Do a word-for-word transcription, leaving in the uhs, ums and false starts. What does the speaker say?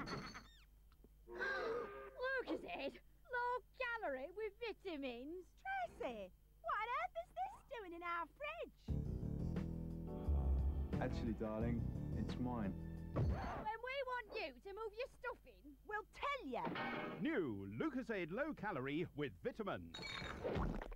Lucozade? Low calorie with vitamins? Tracy, what on earth is this doing in our fridge? Actually, darling, it's mine. When we want you to move your stuff in, We'll tell you. New Lucozade Low Calorie with Vitamins.